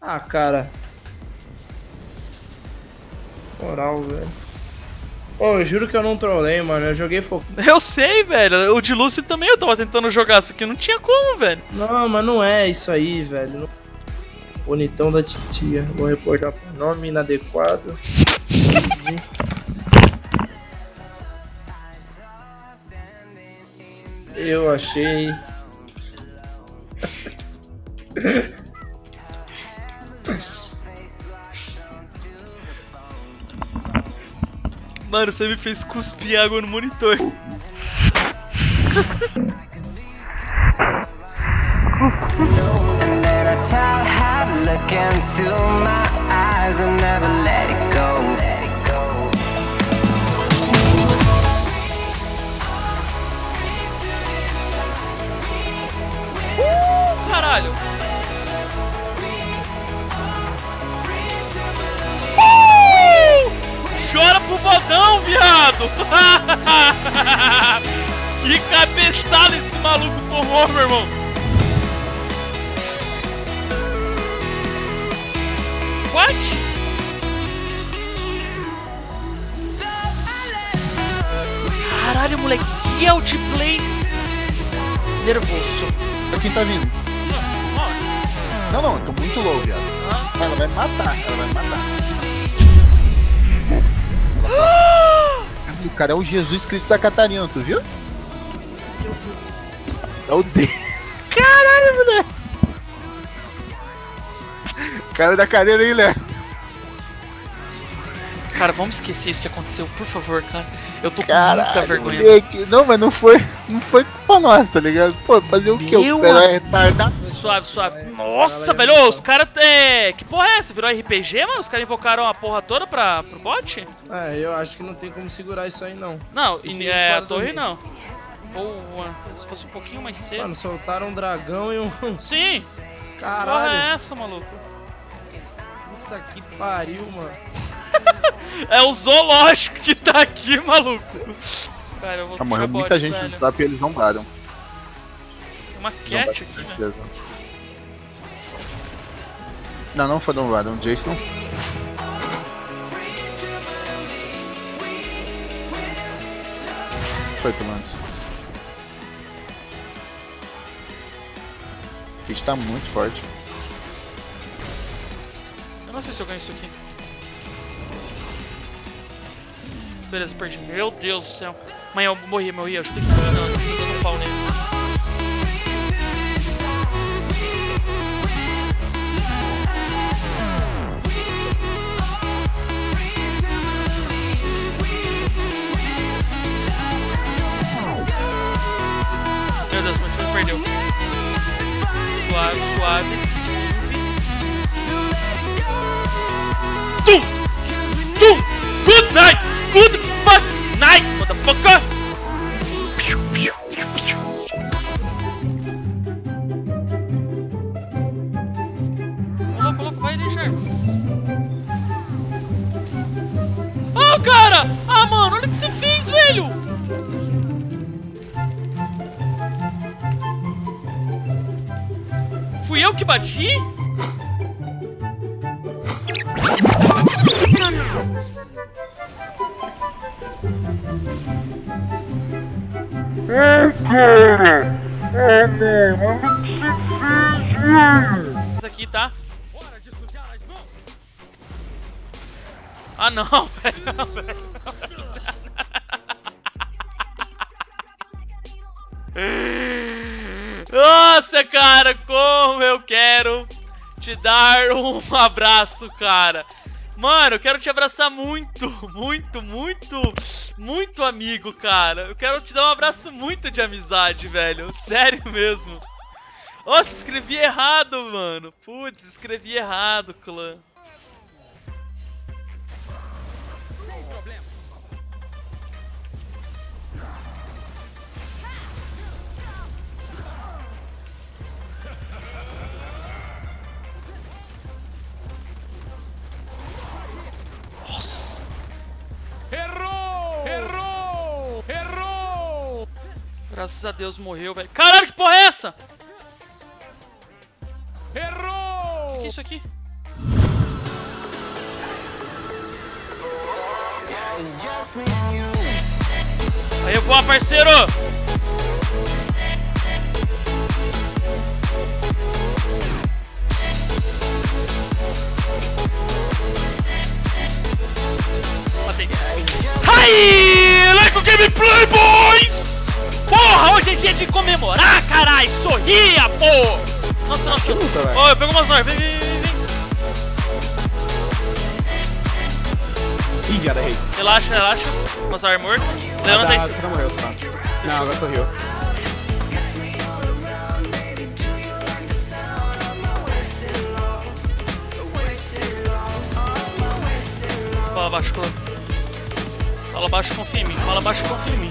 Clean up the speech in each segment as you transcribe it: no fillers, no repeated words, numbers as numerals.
Ah, cara. Moral, velho. Pô, eu juro que eu não trolei, mano. Eu joguei focado. Eu sei, velho. O de Lúcio também eu tava tentando jogar, isso aqui não tinha como, velho. Não, mas não é isso aí, velho. Não... Bonitão da titia. Vou reportar por nome inadequado. Eu achei. Mano, você me fez cuspir água no monitor. Caralho. Chora pro bodão, viado! Que cabeçada esse maluco tomou, meu irmão! What? Caralho, moleque, que outplay nervoso. Olha quem tá vindo. Não, eu tô muito low, viado. Ela vai me matar, O cara é o Jesus Cristo da Catarina, tu viu? É o D. Caralho, moleque! Cara da cadeira aí, Léo. Cara, vamos esquecer isso que aconteceu, por favor, cara. Eu tô com muita vergonha. Moleque. Não, mas não foi culpa nossa, tá ligado? Pô, fazer o quê? O cara é retardado. Suave. Nossa, velho, ô, os caras. Que porra é essa? Virou RPG, mano? Os caras invocaram a porra toda pro bot? É, eu acho que não tem como segurar isso aí, não. Não, a torre não. Boa. Se fosse um pouquinho mais cedo. Mano, soltaram um dragão e um. Sim! Caralho! Que porra é essa, maluco? Puta que pariu, mano. É o zoológico que tá aqui, maluco. Cara, eu vou puxar morreu bot, muita gente velho. no zap e eles zombaram. Tem uma cat aqui, né? Não foi zombado, um Jason. Foi, Comandos. O Kit tá muito forte. Eu não sei se eu ganho isso aqui. Beleza, perdi. Meu Deus do céu. Mãe, eu morri. Eu acho que não, eu tô dando um pau nele. Meu Deus, meu time perdeu. Suave. Tum! Good night! Good fuck night, motherfucker! Louco, vai ali, Sharp. Oh, cara! Ah, mano, olha o que você fez, velho! Fui eu que bati? Isso aqui, tá? Ah, não, velho. Nossa, cara, como eu quero te dar um abraço, cara. Mano, eu quero te abraçar muito, amigo, cara. Eu quero te dar um abraço muito de amizade, velho. Sério mesmo. Nossa, escrevi errado, mano. Putz, escrevi errado, clã. Graças a Deus morreu, velho. Caralho, que porra é essa? Errou! O que é isso aqui? Aí, boa, parceiro! Aí, Lego Gameplay, boys! Porra, hoje é dia de comemorar, carai! Sorria, pô! Nossa, nossa. Ó, eu pego umas nós. Vem. Ih, viado, errei. Relaxa. Nossa, armor. Levanta aí. Você não morreu, tá? Não, agora sorriu. Fala baixo, fala baixo, confia em mim. Fala baixo, confia em mim.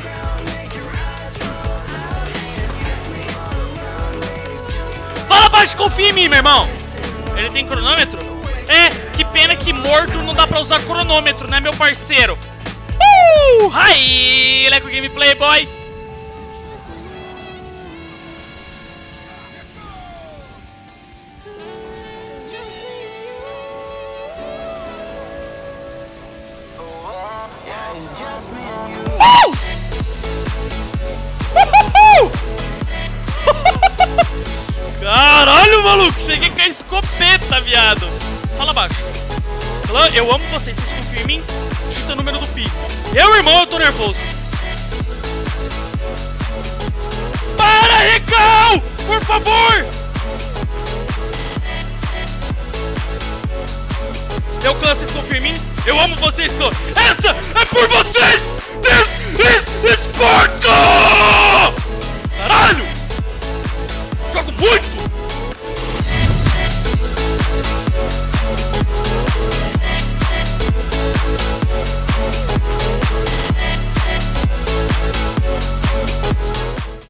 Fala baixo, confia em mim, meu irmão. Ele tem cronômetro? É, que pena que morto não dá pra usar cronômetro, né, meu parceiro? Aí, Lego Gameplay, boys. Caralho, maluco, cheguei com a escopeta, viado. Fala baixo. Eu amo vocês confiam em mim? Chuta o número do pi. Irmão, eu tô nervoso. Para, Recal! Por favor! Clã, vocês confiam em mim? Eu amo vocês, clã. Essa é por vocês! This is Sparta!